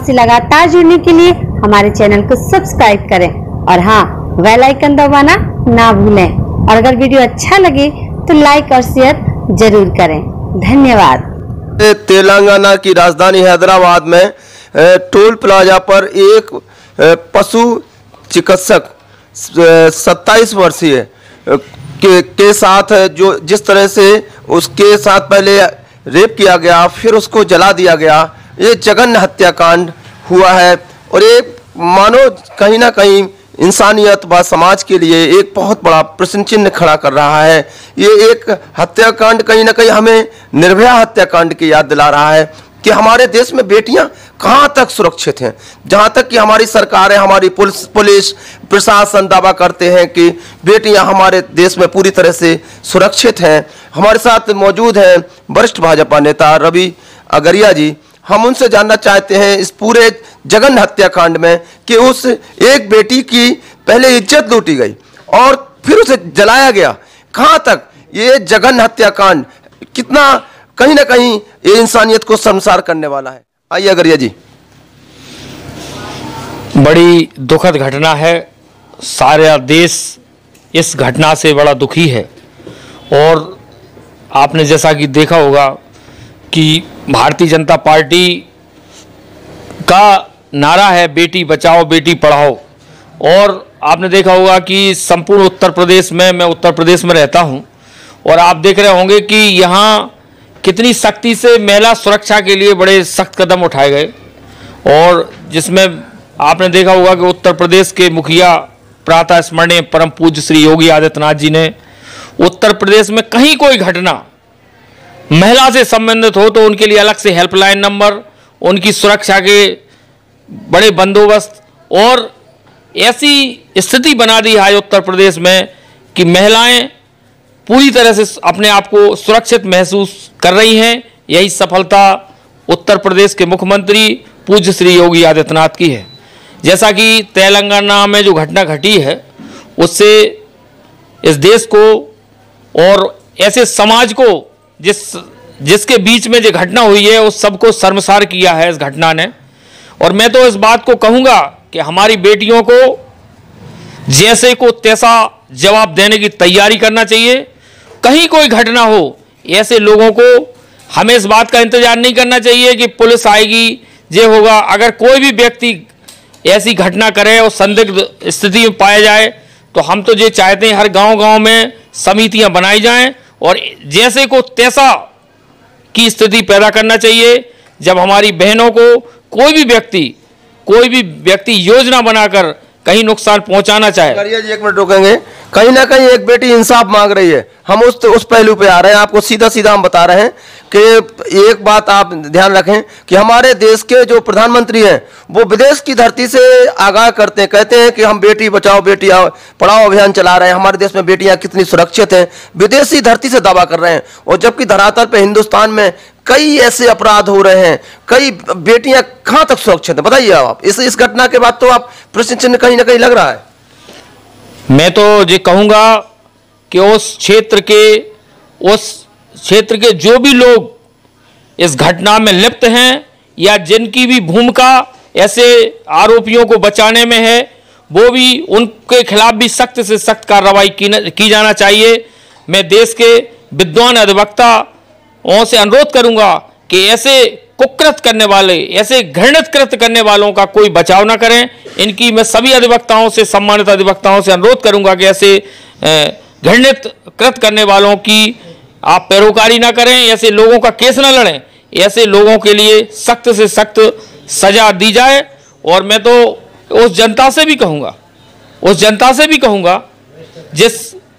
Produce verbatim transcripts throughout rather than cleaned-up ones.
से लगातार जुड़ने के लिए हमारे चैनल को सब्सक्राइब करें और हाँ, बेल आइकन दबाना ना भूलें। और अगर वीडियो अच्छा लगे तो लाइक और शेयर जरूर करें। धन्यवाद। तेलंगाना की राजधानी हैदराबाद में टोल प्लाजा पर एक पशु चिकित्सक सत्ताईस वर्षीय के, के साथ जो जिस तरह से उसके साथ पहले रेप किया गया, फिर उसको जला दिया गया, ये जघन्य हत्याकांड हुआ है। और ये मानो कहीं ना कहीं इंसानियत व समाज के लिए एक बहुत बड़ा प्रश्न चिन्ह खड़ा कर रहा है। ये एक हत्याकांड कहीं ना कहीं हमें निर्भया हत्याकांड की याद दिला रहा है कि हमारे देश में बेटियां कहां तक सुरक्षित हैं। जहां तक कि हमारी सरकारें, हमारी पुलिस पुलिस प्रशासन दावा करते हैं कि बेटियां हमारे देश में पूरी तरह से सुरक्षित हैं। हमारे साथ मौजूद हैं वरिष्ठ भाजपा नेता रवि अगरिया जी। हम उनसे जानना चाहते हैं इस पूरे जघन्य हत्याकांड में कि उस एक बेटी की पहले इज्जत लूटी गई और फिर उसे जलाया गया, कहां तक ये जघन्य हत्याकांड कितना कहीं ना कहीं ये इंसानियत को शर्मसार करने वाला है। आइए अगरिया जी। बड़ी दुखद घटना है, सारा देश इस घटना से बड़ा दुखी है। और आपने जैसा कि देखा होगा कि भारतीय जनता पार्टी का नारा है बेटी बचाओ बेटी पढ़ाओ। और आपने देखा होगा कि संपूर्ण उत्तर प्रदेश में, मैं उत्तर प्रदेश में रहता हूं, और आप देख रहे होंगे कि यहाँ कितनी सख्ती से महिला सुरक्षा के लिए बड़े सख्त कदम उठाए गए। और जिसमें आपने देखा होगा कि उत्तर प्रदेश के मुखिया प्रातः स्मरणीय परम पूज्य श्री योगी आदित्यनाथ जी ने उत्तर प्रदेश में कहीं कोई घटना महिला से संबंधित हो तो उनके लिए अलग से हेल्पलाइन नंबर, उनकी सुरक्षा के बड़े बंदोबस्त और ऐसी स्थिति बना दी है उत्तर प्रदेश में कि महिलाएं पूरी तरह से अपने आप को सुरक्षित महसूस कर रही हैं। यही सफलता उत्तर प्रदेश के मुख्यमंत्री पूज्य श्री योगी आदित्यनाथ की है। जैसा कि तेलंगाना में जो घटना घटी है उससे इस देश को और ऐसे समाज को जिस जिसके बीच में जो घटना हुई है उस सबको शर्मसार किया है इस घटना ने। और मैं तो इस बात को कहूँगा कि हमारी बेटियों को जैसे को तैसा जवाब देने की तैयारी करना चाहिए। कहीं कोई घटना हो, ऐसे लोगों को हमें इस बात का इंतजार नहीं करना चाहिए कि पुलिस आएगी, ये होगा। अगर कोई भी व्यक्ति ऐसी घटना करे और संदिग्ध स्थिति में पाया जाए तो हम तो ये चाहते हैं हर गांव-गांव में समितियां बनाई जाएं और जैसे को तैसा की स्थिति पैदा करना चाहिए। जब हमारी बहनों को कोई भी व्यक्ति कोई भी व्यक्ति योजना बनाकर कहीं नुकसान पहुंचाना चाहे। करिए जी, एक मिनट रुकेंगे। कहीं ना कहीं एक बेटी इंसाफ मांग रही है, हम उस उस पहलू पे आ रहे हैं। आपको सीधा सीधा हम बता रहे हैं कि एक बात आप ध्यान रखें कि हमारे देश के जो प्रधानमंत्री हैं वो विदेश की धरती से आगाह करते हैं, कहते हैं कि हम बेटी बचाओ बेटी पढ़ाओ अभियान चला रहे हैं, हमारे देश में बेटियां कितनी सुरक्षित हैं, विदेशी धरती से दावा कर रहे हैं। और जबकि धरातल पे हिंदुस्तान में कई ऐसे अपराध हो रहे हैं, कई बेटियां कहां तक सुरक्षित है, बताइए आप। इस इस घटना के बाद तो आप प्रश्न चिन्ह कहीं ना कहीं लग रहा है। मैं तो ये कहूंगा कि उस क्षेत्र के उस क्षेत्र के जो भी लोग इस घटना में लिप्त हैं या जिनकी भी भूमिका ऐसे आरोपियों को बचाने में है, वो भी उनके खिलाफ भी सख्त से सख्त कार्रवाई की, की जाना चाहिए। मैं देश के विद्वान अधिवक्ताओं से अनुरोध करूंगा कि ऐसे कुकृत करने वाले, ऐसे घृणित कृत्य करने वालों का कोई बचाव ना करें। इनकी मैं सभी अधिवक्ताओं से, सम्मानित अधिवक्ताओं से अनुरोध करूंगा कि ऐसे घृणित कृत्य करने वालों की आप पैरोकारी ना करें, ऐसे लोगों का केस ना लड़ें, ऐसे लोगों के लिए सख्त से सख्त सजा दी जाए। और मैं तो उस जनता से भी कहूँगा उस जनता से भी कहूँगा जिस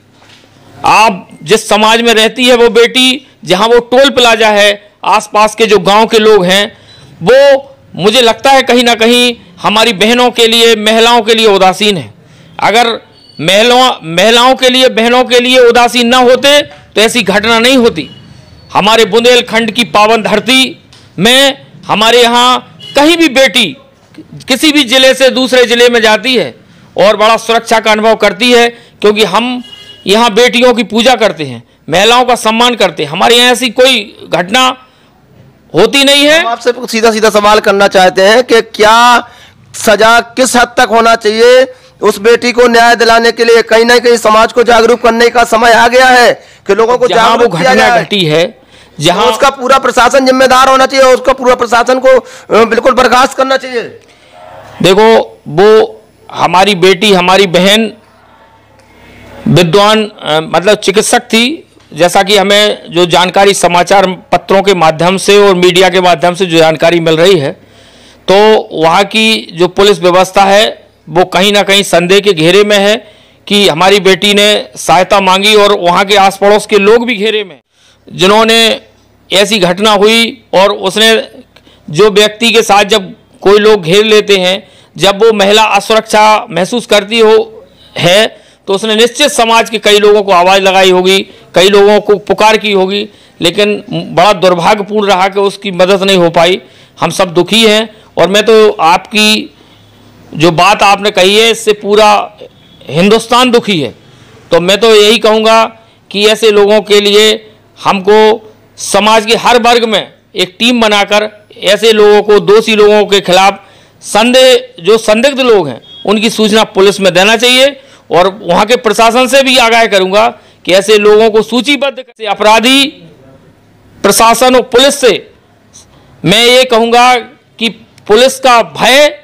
आप जिस समाज में रहती है वो बेटी, जहाँ वो टोल प्लाजा है, आसपास के जो गांव के लोग हैं, वो मुझे लगता है कहीं ना कहीं हमारी बहनों के लिए, महिलाओं के लिए उदासीन है। अगर महिलाओं महिलाओं के लिए, बहनों के लिए उदासीन ना होते तो ऐसी घटना नहीं होती। हमारे बुंदेलखंड की पावन धरती में हमारे यहाँ कहीं भी बेटी किसी भी ज़िले से दूसरे ज़िले में जाती है और बड़ा सुरक्षा का अनुभव करती है, क्योंकि हम यहाँ बेटियों की पूजा करते हैं, महिलाओं का सम्मान करते हैं। हमारे यहाँ ऐसी कोई घटना होती नहीं है। हम आपसे सीधा सीधा सवाल करना चाहते हैं कि क्या सजा किस हद तक होना चाहिए उस बेटी को न्याय दिलाने के लिए? कहीं ना कहीं समाज को जागरूक करने का समय आ गया है कि लोगों को जहां वो जागरूक किया घटना जाए। घटी है, जहां तो उसका पूरा प्रशासन जिम्मेदार होना चाहिए, उसका पूरा प्रशासन को अ, बिल्कुल बर्खास्त करना चाहिए। देखो, वो हमारी बेटी, हमारी बहन विद्वान अ, मतलब चिकित्सक थी, जैसा कि हमें जो जानकारी समाचार पत्रों के माध्यम से और मीडिया के माध्यम से जो जानकारी मिल रही है, तो वहाँ की जो पुलिस व्यवस्था है वो कहीं ना कहीं संदेह के घेरे में है कि हमारी बेटी ने सहायता मांगी, और वहाँ के आस पड़ोस के लोग भी घेरे में, जिन्होंने ऐसी घटना हुई और उसने जो व्यक्ति के साथ जब कोई लोग घेर लेते हैं, जब वो महिला असुरक्षा महसूस करती हो है, तो उसने निश्चित समाज के कई लोगों को आवाज़ लगाई होगी, कई लोगों को पुकार की होगी, लेकिन बड़ा दुर्भाग्यपूर्ण रहा कि उसकी मदद नहीं हो पाई। हम सब दुखी हैं, और मैं तो आपकी जो बात आपने कही है इससे पूरा हिंदुस्तान दुखी है। तो मैं तो यही कहूँगा कि ऐसे लोगों के लिए हमको समाज के हर वर्ग में एक टीम बनाकर ऐसे लोगों को, दोषी लोगों के खिलाफ संदेह जो संदिग्ध लोग हैं उनकी सूचना पुलिस में देना चाहिए, और वहाँ के प्रशासन से भी आगाह करूँगा कि ऐसे लोगों को सूचीबद्ध करके अपराधी प्रशासन और पुलिस से मैं ये कहूँगा कि पुलिस का भय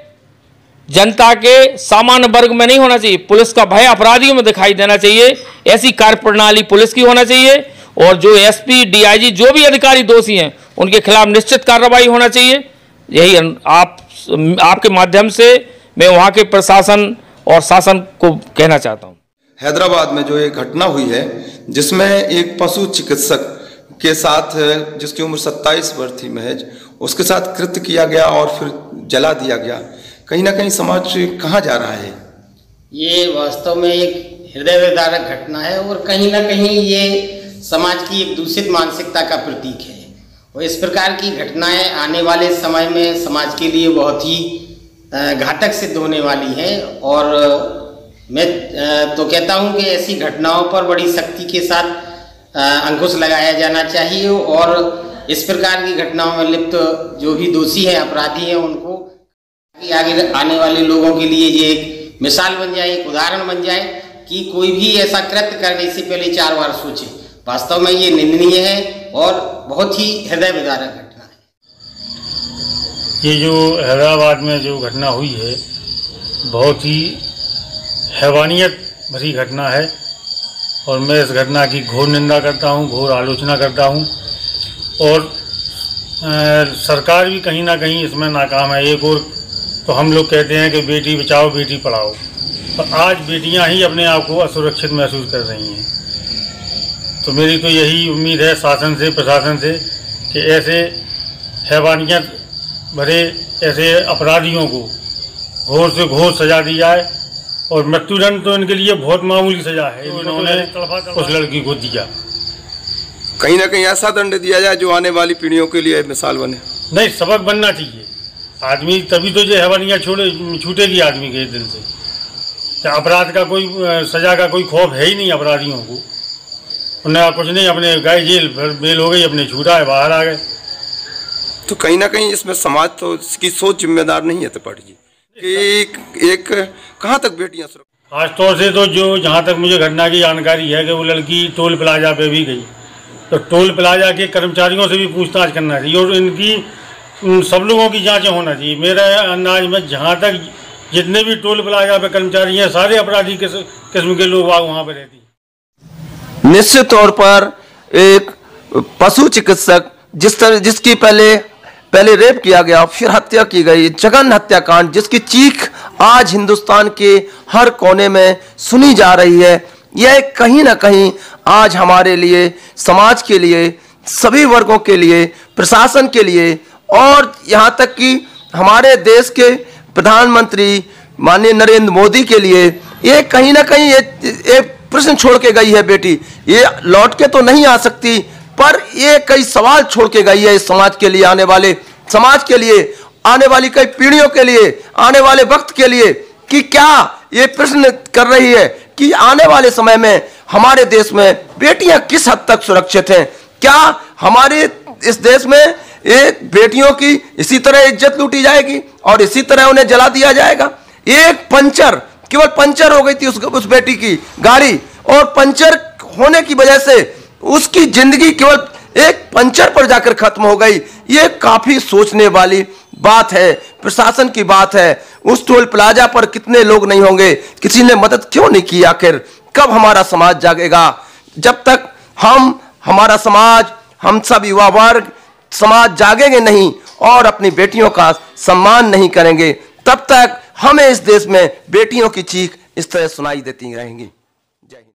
जनता के सामान्य वर्ग में नहीं होना चाहिए, पुलिस का भय अपराधियों में दिखाई देना चाहिए। ऐसी कार्यप्रणाली पुलिस की होना चाहिए, और जो एसपी, डीआईजी, जो भी अधिकारी दोषी हैं उनके खिलाफ निश्चित कार्रवाई होना चाहिए। यही आप आपके माध्यम से मैं वहाँ के प्रशासन और शासन को कहना चाहता हूँ। हैदराबाद में जो एक घटना हुई है जिसमें एक पशु चिकित्सक के साथ, जिसकी उम्र सत्ताईस वर्ष थी महज, उसके साथ कृत्य किया गया और फिर जला दिया गया, कहीं ना कहीं समाज कहाँ जा रहा है? ये वास्तव में एक हृदय विदारक घटना है, और कहीं ना कहीं ये समाज की एक दूषित मानसिकता का प्रतीक है, और इस प्रकार की घटनाएं आने वाले समय में समाज के लिए बहुत ही घातक सिद्ध होने वाली हैं। और मैं तो कहता हूं कि ऐसी घटनाओं पर बड़ी सख्ती के साथ अंकुश लगाया जाना चाहिए, और इस प्रकार की घटनाओं में लिप्त जो भी दोषी हैं, अपराधी हैं, उनको आगे आने वाले लोगों के लिए ये एक मिसाल बन जाए, एक उदाहरण बन जाए कि कोई भी ऐसा कृत्य करने से पहले चार बार सोचे। वास्तव में ये निंदनीय है और बहुत ही हृदय विदारक घटना है। ये जो हैदराबाद में जो घटना हुई है बहुत ही हैवानियत भरी घटना है, और मैं इस घटना की घोर निंदा करता हूँ, घोर आलोचना करता हूँ, और आ, सरकार भी कहीं ना कहीं इसमें नाकाम है। एक और तो हम लोग कहते हैं कि बेटी बचाओ बेटी पढ़ाओ, पर आज बेटियां ही अपने आप को असुरक्षित महसूस कर रही हैं। तो मेरी तो यही उम्मीद है शासन से, प्रशासन से, कि ऐसे हैवानियत भरे ऐसे अपराधियों को घोर से घोर सजा दी जाए, और मृत्युदंड तो इनके लिए बहुत मामूली सजा है, इन्होंने उस लड़की को दिया। कहीं ना कहीं ऐसा दंड दिया जाए जो आने वाली पीढ़ियों के लिए मिसाल बने। नहीं, सबक बनना चाहिए आदमी, तभी तो जो हैवानियाँ छोड़े छूटेगी आदमी के दिल से। तो अपराध का कोई सजा का कोई खौफ है ही नहीं अपराधियों को, उन्हें कुछ नहीं, अपने गए जेल बेल हो गई, अपने छूटा है, बाहर आ गए। तो कहीं ना कहीं इसमें समाज तो इसकी सोच जिम्मेदार नहीं है त्रिपाठी जी कि एक, एक कहाँ तक बेटियां सुरक्षित? खास तौर से तो जो जहाँ तक मुझे घटना की जानकारी है कि वो लड़की टोल प्लाजा पे भी गई, तो टोल प्लाजा के कर्मचारियों से भी पूछताछ करना चाहिए, और इनकी सब लोगों की जांचें होना चाहिए। मेरे अंदाज में जहाँ तक जितने भी टोल प्लाजा पे कर्मचारी हैं सारे अपराधी किस्म के लोग वहाँ पर रहती हैं। निश्चित तौर पर एक पशु चिकित्सक जिस तरह जिसकी पहले पहले रेप किया गया, फिर हत्या की गई, जघन्य हत्याकांड जिसकी चीख आज हिंदुस्तान के हर कोने में सुनी जा रही है, यह कहीं ना कहीं आज हमारे लिए, समाज के लिए, सभी वर्गों के लिए, प्रशासन के लिए, और यहाँ तक कि हमारे देश के प्रधानमंत्री माननीय नरेंद्र मोदी के लिए ये कहीं ना कहीं एक प्रश्न छोड़ के गई है। बेटी ये लौट के तो नहीं आ सकती, पर ये कई सवाल छोड़ के गई है इस समाज के लिए, आने वाले समाज के लिए, आने वाली कई पीढ़ियों के लिए, आने वाले वक्त के लिए, कि क्या ये प्रश्न कर रही है कि आने वाले समय में हमारे देश में बेटियां किस हद तक सुरक्षित हैं? क्या हमारे इस देश में एक बेटियों की इसी तरह इज्जत लूटी जाएगी और इसी तरह उन्हें जला दिया जाएगा। एक पंचर, केवल पंचर हो गई थी उस, उस बेटी की गाड़ी, और पंचर होने की वजह से उसकी जिंदगी केवल एक पंचर पर जाकर खत्म हो गई। ये काफी सोचने वाली बात है, प्रशासन की बात है। उस टोल प्लाजा पर कितने लोग नहीं होंगे, किसी ने मदद क्यों नहीं की? आखिर कब हमारा समाज जागेगा? जब तक हम, हमारा समाज, हम सब युवा वर्ग समाज जागेंगे नहीं और अपनी बेटियों का सम्मान नहीं करेंगे, तब तक हमें इस देश में बेटियों की चीख इस तरह सुनाई देती रहेंगी।